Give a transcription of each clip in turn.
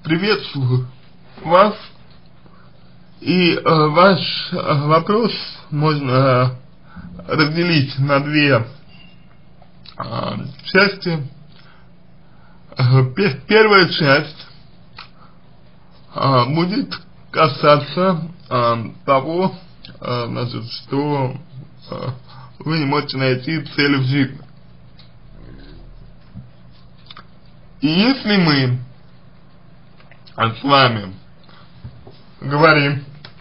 приветствую вас. И ваш вопрос можно разделить на две части. Первая часть будет касаться того, значит, что вы не можете найти цели в жизни. И если мы с вами говорим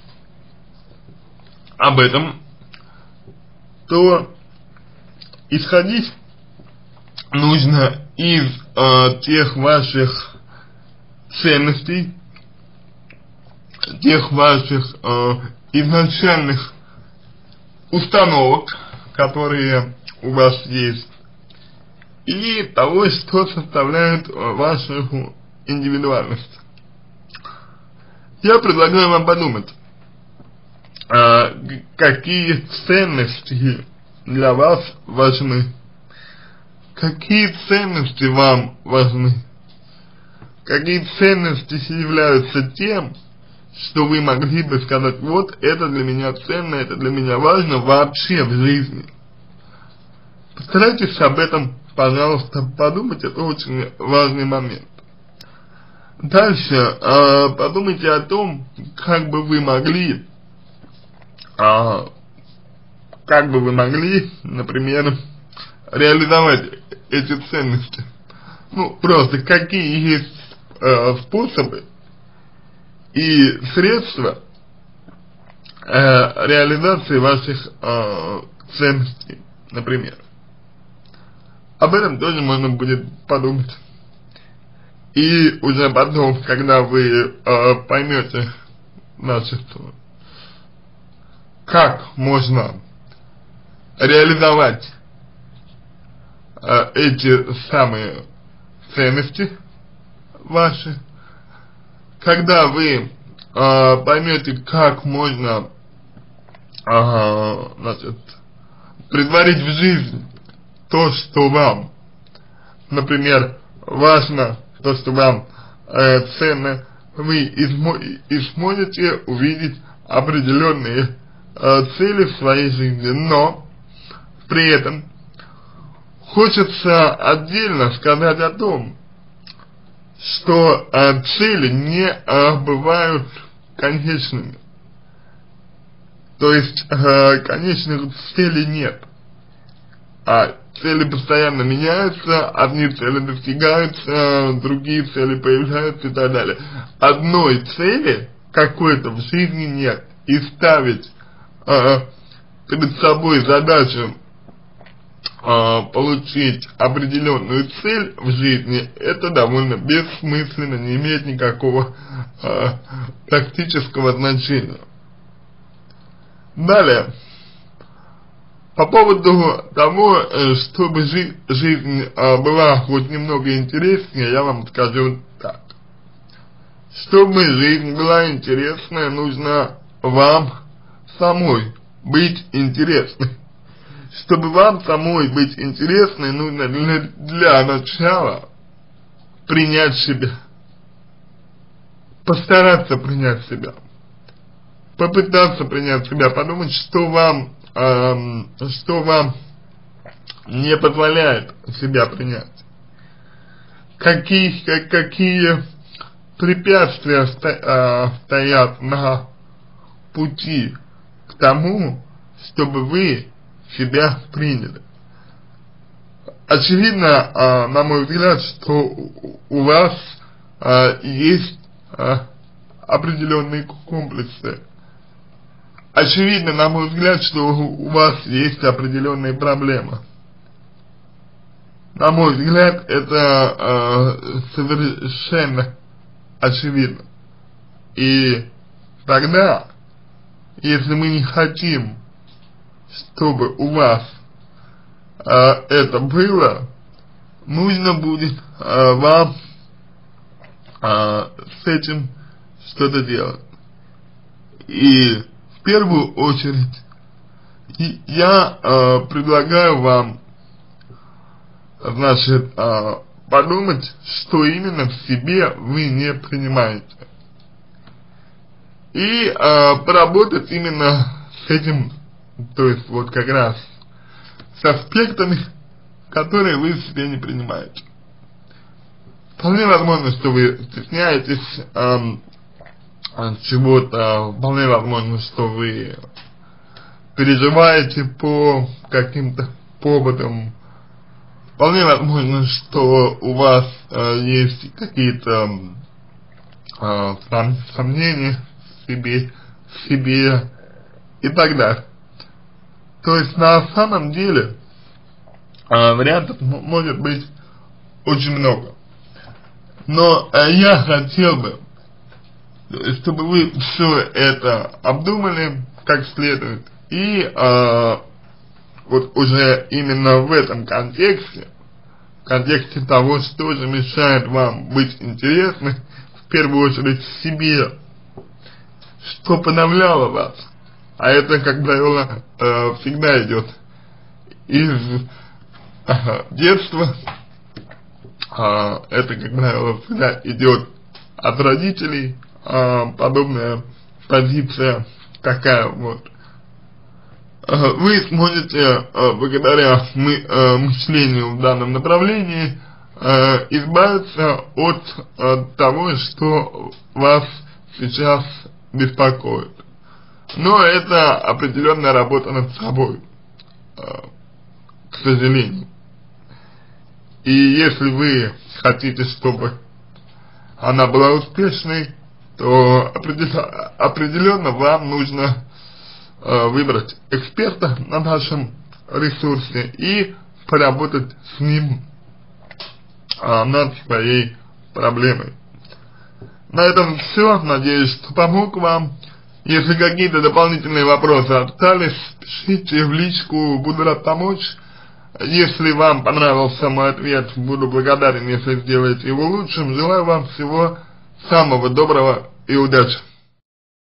об этом, то исходить нужно из тех ваших ценностей, тех ваших изначальных установок, которые у вас есть, и того, что составляет вашу индивидуальность. Я предлагаю вам подумать, какие ценности для вас важны, какие ценности вам важны, какие ценности являются тем, что вы могли бы сказать: вот это для меня ценно, это для меня важно вообще в жизни. Постарайтесь об этом, пожалуйста, подумать, это очень важный момент. Дальше подумайте о том, как бы вы могли, например, реализовать эти ценности. Ну, просто какие есть способы и средства реализации ваших ценностей, например. Об этом тоже можно будет подумать. И уже потом, когда вы поймете, значит, как можно реализовать эти самые ценности ваши, когда вы поймете, как можно, значит, претворить в жизнь то, что вам, например, важно, то, что вам ценно, вы и сможете увидеть определенные цели в своей жизни. Но при этом хочется отдельно сказать о том, что цели не бывают конечными. То есть конечных целей нет. А цели постоянно меняются, одни цели достигаются, другие цели появляются и так далее. Одной цели какой-то в жизни нет. И ставить перед собой задачу получить определенную цель в жизни, это довольно бессмысленно, не имеет никакого практического значения. Далее. По поводу того, чтобы жизнь была хоть немного интереснее, я вам скажу так. Чтобы жизнь была интересная, нужно вам самой быть интересной. Чтобы вам самой быть интересной, нужно для начала принять себя. Постараться принять себя. Попытаться принять себя, подумать, что вам не позволяет себя принять. Какие препятствия стоят на пути к тому, чтобы вы себя приняли. Очевидно, на мой взгляд, что у вас есть определенные комплексы. Очевидно, на мой взгляд, что у вас есть определенные проблемы. На мой взгляд, это совершенно очевидно. И тогда, если мы не хотим, чтобы у вас это было, нужно будет вам с этим что-то делать. И в первую очередь я предлагаю вам, значит, подумать, что именно в себе вы не принимаете. И поработать именно с этим, то есть вот как раз с аспектами, которые вы в себе не принимаете. Вполне возможно, что вы стесняетесь чего-то, вполне возможно, что вы переживаете по каким-то поводам, вполне возможно, что у вас есть какие-то сомнения в себе и так далее. То есть на самом деле вариантов может быть очень много. Но я хотел бы, чтобы вы все это обдумали как следует. И вот уже именно в этом контексте, в контексте того, что же мешает вам быть интересным, в первую очередь себе, что подавляло вас, а это, как правило, всегда идет из детства, это, как правило, всегда идет от родителей, подобная позиция такая вот. Вы сможете, благодаря мышлению в данном направлении, избавиться от того, что вас сейчас беспокоит. Но это определенная работа над собой, к сожалению. И если вы хотите, чтобы она была успешной, то определенно вам нужно выбрать эксперта на нашем ресурсе и поработать с ним над своей проблемой. На этом все. Надеюсь, что помог вам. Если какие-то дополнительные вопросы остались, пишите в личку, буду рад помочь. Если вам понравился мой ответ, буду благодарен, если сделаете его лучшим. Желаю вам всего самого доброго и удачи.